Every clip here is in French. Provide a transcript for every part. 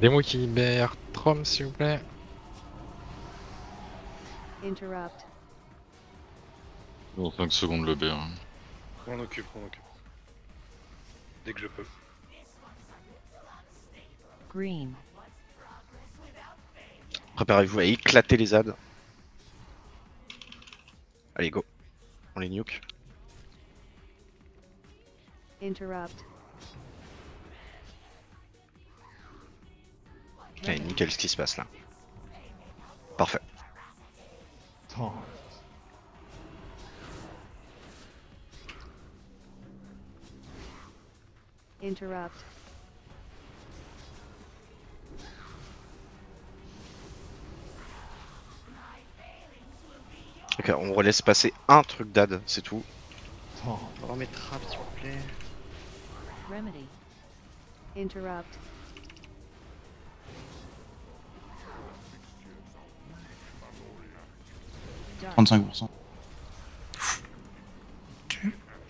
Aidez-moi qui libère Trom, s'il vous plaît. Interrupt. Dans 5 secondes le B. Hein. On occupe. Dès que je peux. Green. Préparez-vous à éclater les ZAD. Allez, go. On les nuke. Interrupt. Allez, nickel ce qui se passe là. Parfait. Interrupt. Ok, on relaisse passer un truc d'AD, c'est tout. On va remettre trap s'il vous plaît. Remedy. Interrupt. Dark. 35%. Ok.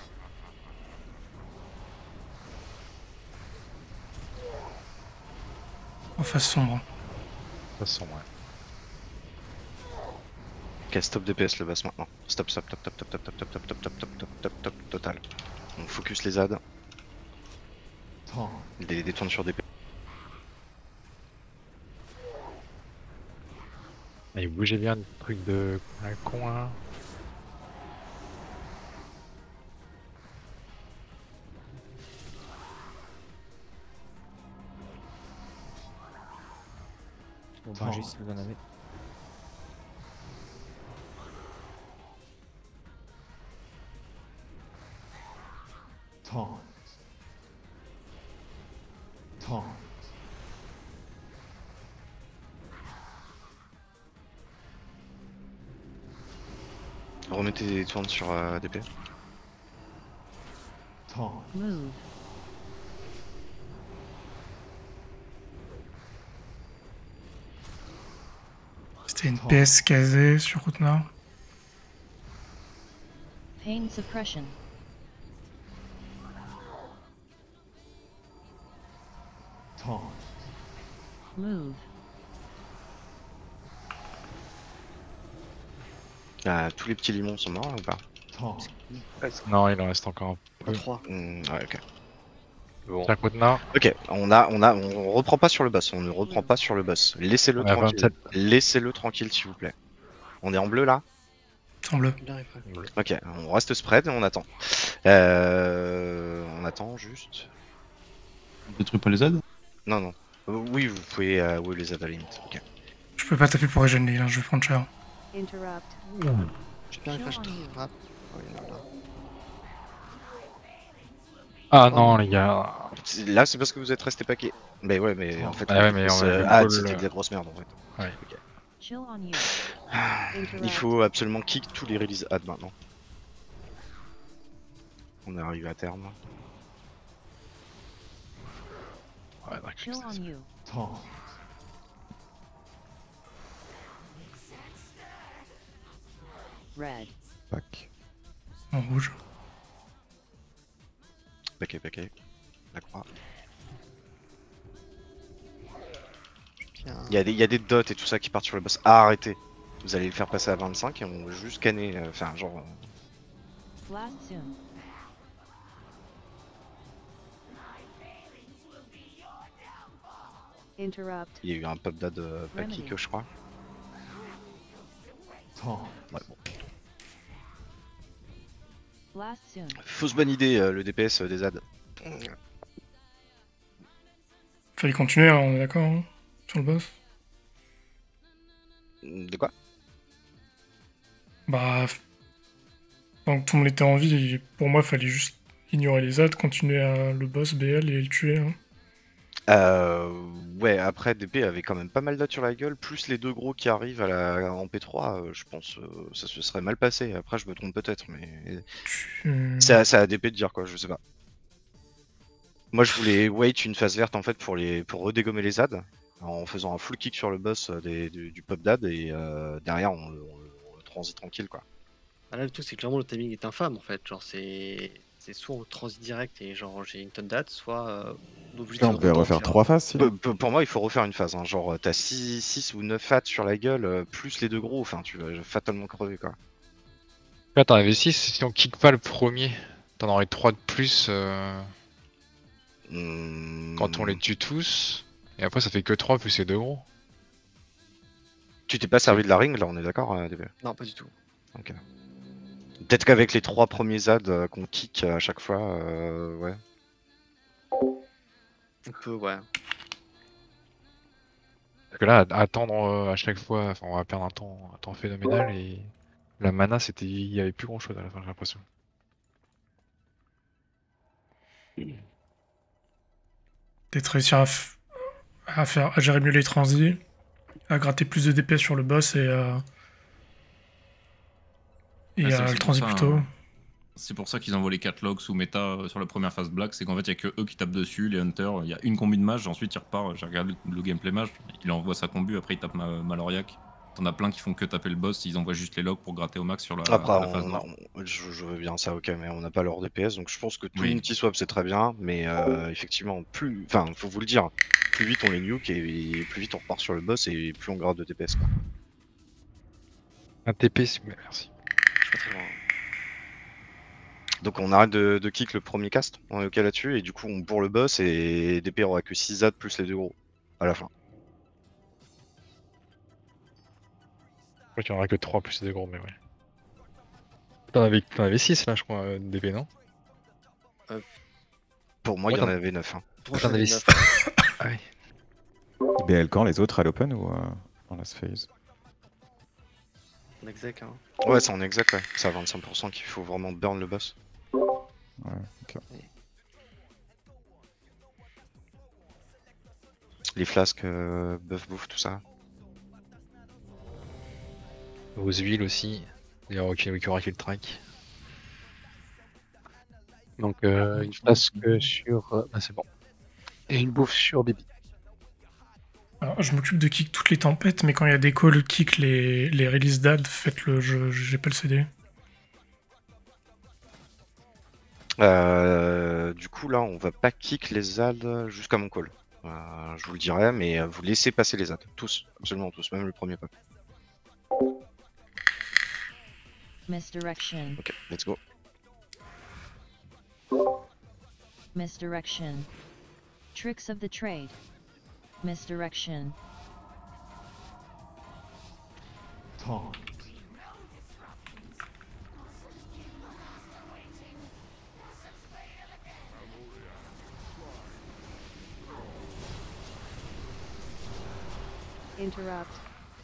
En face sombre. De toute façon, ouais. Ok, stop DPS le boss maintenant. Stop, total. On focus les ZAD. Des détourne sur DPS. Allez, bougez bien le truc de un con là. Bon bah j'ai si vous en avez. Remettez des détournes sur DP. Move. C'était une PS casée sur route nord. Pain suppression. Move. Tous les petits limons sont morts ou pas? Non, il en reste encore un peu. 3. Ouais, ok. Bon. Tiens, côte nord. Ok, on reprend pas sur le boss, on ne reprend pas sur le boss. Laissez-le On a tranquille. 27. Laissez-le tranquille s'il vous plaît. On est en bleu là? En bleu. Il arrive. Ok, on reste spread et on attend. On attend juste. On détruit pas les Z? Non. Oui, vous pouvez oui, les add à la limite. Ok. Je peux pas taper pour régénérer, là, je vais prendre cher. Interrupt. J'ai bien un crash trap. Oh, il y en a là. Ah non, les gars. Là, c'est parce que vous êtes resté paquet. Mais ouais, mais en fait, Ah ouais, mais on avait ah, le c'était call, de la grosse merde en fait. Ouais. Ok. Chill on you. Il faut absolument kick tous les release add maintenant. On est arrivé à terme. Ouais, d'accord. Chill on you. Red. Pack. En rouge. Paquet. La croix. Bien. Il y a des dots et tout ça qui partent sur le boss. Ah, arrêtez. Vous allez le faire passer à 25 et on va juste canner. Enfin, genre. Blast soon. Interrupt. Il y a eu un pop dad pas Remedy. kick, je crois. Ouais, bon. Blast soon. Fausse bonne idée, le DPS des ZAD. Fallait continuer, hein, on est d'accord, hein, sur le boss. De quoi? Bah. Tant que tout le monde était en vie, pour moi, fallait juste ignorer les ZAD, continuer à le boss BL et le tuer. Hein. Ouais, après DP avait quand même pas mal d'at sur la gueule, plus les deux gros qui arrivent en P3, je pense ça se serait mal passé. Après, je me trompe peut-être, mais c'est à DP de dire quoi, je sais pas. Moi, je voulais wait une phase verte en fait pour redégommer les ZAD en faisant un full kick sur le boss du pop dad et derrière on le transit tranquille quoi. Ah là, le truc, c'est que clairement le timing est infâme en fait. Genre, c'est. C'est soit on transit direct et genre j'ai une tonne d'hâte, soit on est obligé Là, de on devait refaire retentir. 3 phases, sinon. Pour moi, il faut refaire une phase. Hein. Genre, t'as 6 ou 9 hâtes sur la gueule, plus les 2 gros. Enfin, tu vas fatalement crever, quoi. Là, t'en avais 6, si on kick pas le premier, t'en aurais 3 de plus quand on les tue tous. Et après, ça fait que 3 plus les 2 gros. Tu t'es pas servi de la ring, là, on est d'accord, DB? Non, pas du tout. Ok. Peut-être qu'avec les 3 premiers ZAD qu'on kick à chaque fois, ouais. On peut, ouais. Parce que là, attendre à chaque fois, enfin, on va perdre un temps phénoménal et la mana, c'était, il y avait plus grand chose à la fin, j'ai l'impression. Peut-être réussir à gérer mieux les transits, à gratter plus de DPS sur le boss et à c'est le aussi transit pour ça, plus tôt. C'est pour ça qu'ils envoient les 4 logs sous méta sur la première phase black, c'est qu'en fait il y a que eux qui tapent dessus, les hunters, il y a une combi de mage, ensuite il repart, j'ai regardé le gameplay mage, il envoie sa combu, après il tape Maloriac. T'en as plein qui font que taper le boss, ils envoient juste les logs pour gratter au max sur la phase noire. Je veux bien ça, ok, mais on n'a pas leur DPS, donc je pense que tout Oui. multi-swap c'est très bien, mais effectivement, plus, enfin, faut vous le dire, plus vite on les nuke et plus vite on repart sur le boss et plus on gratte de DPS, quoi. Un TP, merci. Je suis pas très loin. Donc on arrête de kick le premier cast, on est ok là-dessus, et du coup on bourre le boss et DP aura que 6 ZAD plus les 2 gros à la fin. Je crois qu'il n'y en aura que 3 plus les 2 gros, mais ouais. T'en avais 6 là, je crois, DP, non? Pour moi, il y Ouais, en avait 9. Hein. Pour T'en moi, avais j'en ai 6. neuf. Ah oui. BL quand les autres à l'open ou en last phase? En exec, hein. Ouais, c'est en exact, ouais. C'est à 25% qu'il faut vraiment burn le boss. Ouais, ok. Les flasques, buff bouffe, tout ça. Aux huiles aussi. Il y aura qui aura le track. Donc une flasque sur... Ah c'est bon. Et une bouffe sur Baby. Alors, je m'occupe de kick toutes les tempêtes, mais quand il y a des calls, kick les release d'ad, faites-le, j'ai pas le CD. Du coup, là, on va pas kick les ZAD jusqu'à mon call. Je vous le dirai, mais vous laissez passer les ZAD. Tous, absolument tous, même le premier pop. Misdirection. Ok, let's go. Misdirection. Tricks of the trade. Misdirection. Interrupt.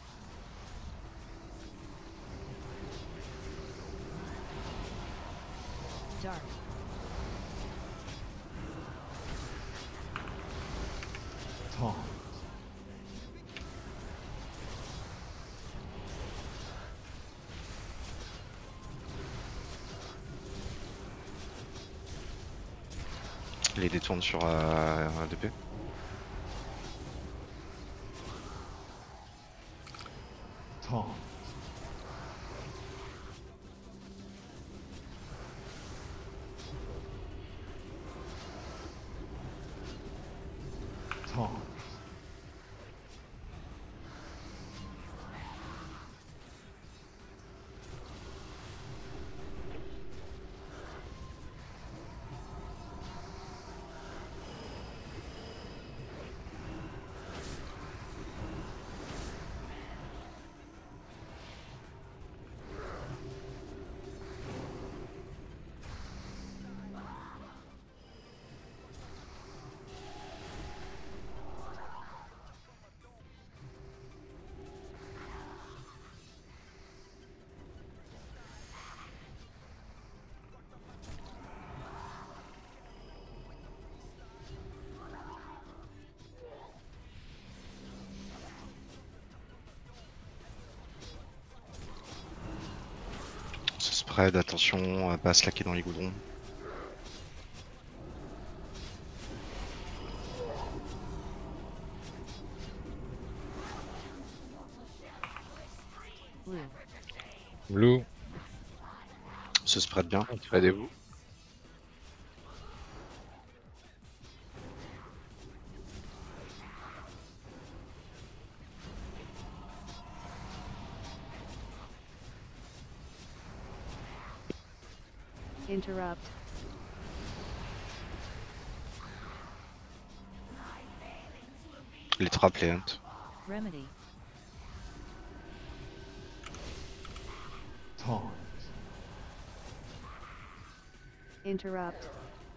Dark. Les détourne sur DP. Ce spread, attention à pas se laquer dans les goudrons. Blue. Blue. Se spread bien. Aidez-vous. Interrupt. Les trappes, les hunts. Remedy. Interrupt.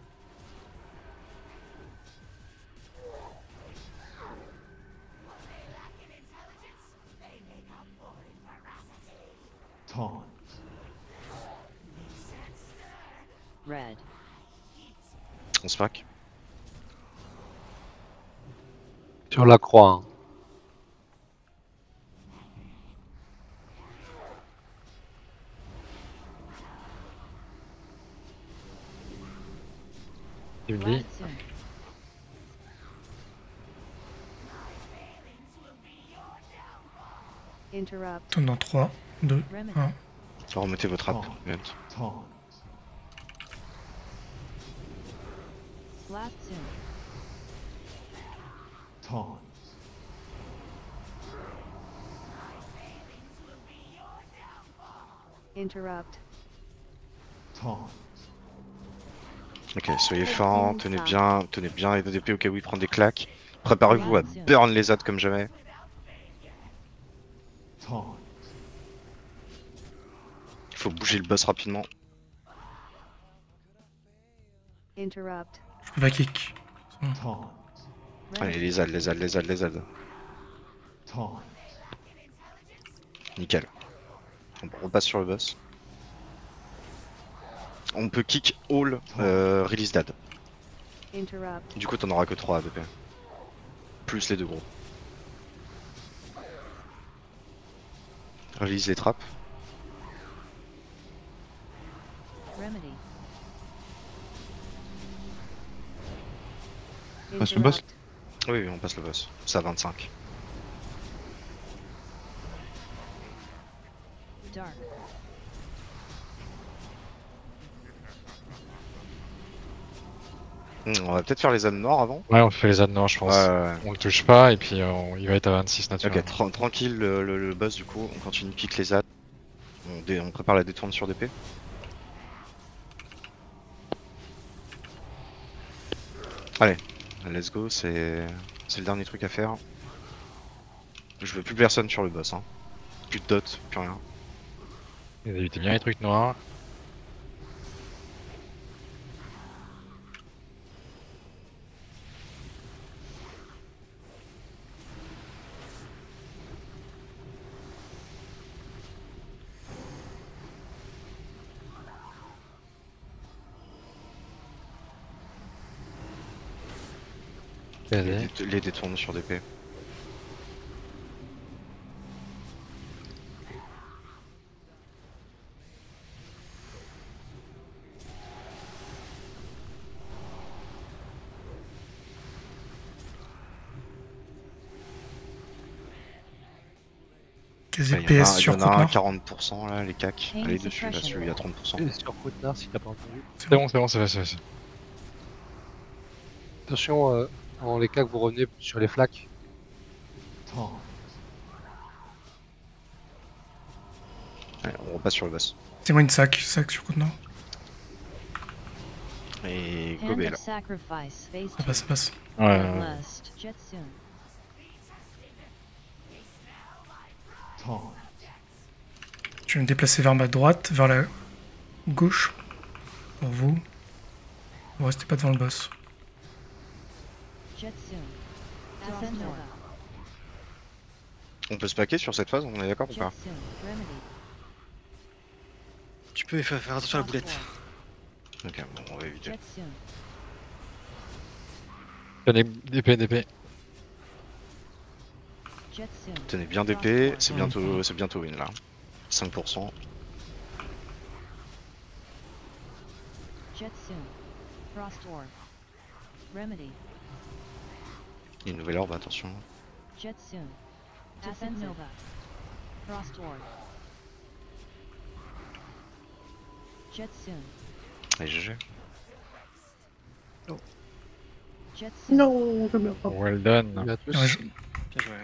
Red. On se pack. Sur la croix. Hein. Il me dit. Blast soon. Interrupt. Tourne dans 3, 2, Remedy. 1. Remettez vos trappes, les hunts. Blast soon. Interrupt. Ok, soyez forts, tenez bien les DP au cas où ils prennent des claques. Préparez-vous à burn les ZAD comme jamais. Il faut bouger le boss rapidement. Interrupt. Je peux pas kick. Allez, les ZAD. Nickel. On repasse sur le boss. On peut kick all release dad. Interrupt. Du coup t'en auras que 3 ADP. Plus les deux gros. Release les trappes. Remedy. Passe le boss. Interrupt. Oui, on passe le boss. C'est à 25. Dark. On va peut-être faire les ânes noirs avant. Ouais, on fait les ânes noirs, je pense. Ouais. On le touche pas et puis il va être à 26 naturel. Ok, tranquille le boss du coup. On continue kick les ânes. On prépare la détourne sur DP. Allez, let's go, c'est le dernier truc à faire. Je veux plus personne sur le boss, hein. Plus de dot, plus rien. Évitez bien les trucs noirs. Vas-y. Les détourne sur DP. Quasi Il y en PS a, sur il y en a un Côte-Nord. 40% là, les cacs. Pain Allez dessus, là, suppression. celui à 30%. Et sur Côte-Nord, si t'as pas entendu. C'est bon, c'est fait. Attention, en les cas que vous revenez sur les flaques. Allez, on repasse sur le boss. C'est moi une sac sur Côte-Nord. Et Hand Gobé of là. sacrifice. Phase Ça passe, ça passe. Ouais. Bloodlust. Jetsun. Je vais me déplacer vers ma droite, vers la gauche. Pour vous. Vous restez pas devant le boss. Jetsun. Ascend Nova. On peut se paquer sur cette phase, on est d'accord ou pas? Jetsun. Remedy. Tu peux faire attention à la boulette. Ok, bon, on va éviter. Jetsun. Tenez, DP. Jetsun. Tenez bien DP, c'est bientôt win là. 5%. Jetsun. Frost Orb. Remedy. Il y a une nouvelle orbe, attention. Jetsun. Ascend Nova. Frost Orb. Jetsun. Allez, GG. Jetsun. Non, je meurs pas. Well done. À tous. Ouais, Bien joué.